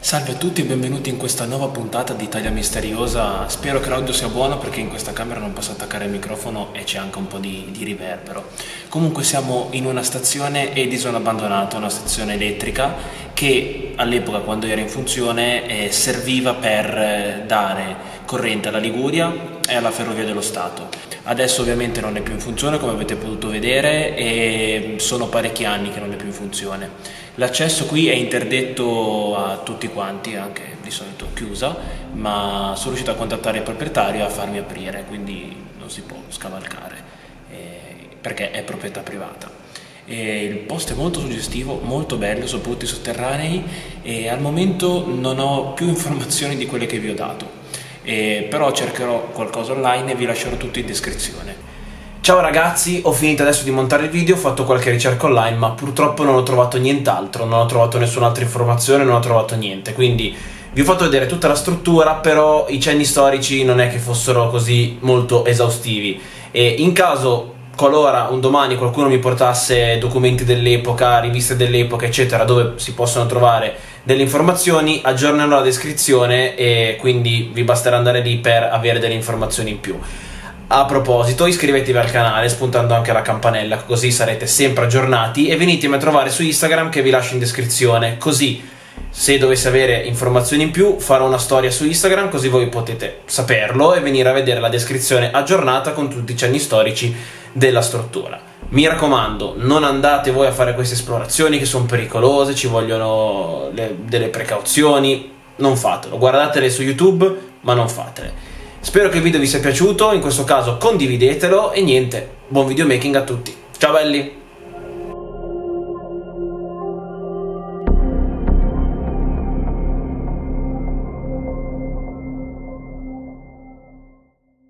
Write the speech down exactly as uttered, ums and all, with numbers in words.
Salve a tutti e benvenuti in questa nuova puntata di Italia Misteriosa. Spero che l'audio sia buono perché in questa camera non posso attaccare il microfono e c'è anche un po' di, di riverbero. Comunque siamo in una stazione Edison abbandonata, una stazione elettrica che all'epoca, quando era in funzione, eh, serviva per eh, dare corrente alla Liguria e alla Ferrovia dello Stato. Adesso ovviamente non è più in funzione, come avete potuto vedere, e sono parecchi anni che non è più in funzione. L'accesso qui è interdetto a tutti quanti, anche di solito chiusa, ma sono riuscito a contattare il proprietario e a farmi aprire, quindi non si può scavalcare, eh, perché è proprietà privata. E il posto è molto suggestivo, molto bello, sono prodotti sotterranei e al momento non ho più informazioni di quelle che vi ho dato. Eh, però cercherò qualcosa online e vi lascerò tutto in descrizione. Ciao ragazzi, ho finito adesso di montare il video, ho fatto qualche ricerca online, ma purtroppo non ho trovato nient'altro, non ho trovato nessun'altra informazione, non ho trovato niente, quindi vi ho fatto vedere tutta la struttura, però i cenni storici non è che fossero così molto esaustivi. E in caso, qualora un domani qualcuno mi portasse documenti dell'epoca, riviste dell'epoca, eccetera, dove si possono trovare delle informazioni, aggiornerò la descrizione e quindi vi basterà andare lì per avere delle informazioni in più. A proposito, iscrivetevi al canale spuntando anche la campanella, così sarete sempre aggiornati, e venitemi a trovare su Instagram che vi lascio in descrizione, così se dovessi avere informazioni in più farò una storia su Instagram, così voi potete saperlo e venire a vedere la descrizione aggiornata con tutti i cenni storici della struttura. Mi raccomando, non andate voi a fare queste esplorazioni che sono pericolose, ci vogliono le, delle precauzioni, non fatelo, guardatele su YouTube ma non fatele. Spero che il video vi sia piaciuto, in questo caso condividetelo e niente, buon videomaking a tutti. Ciao belli!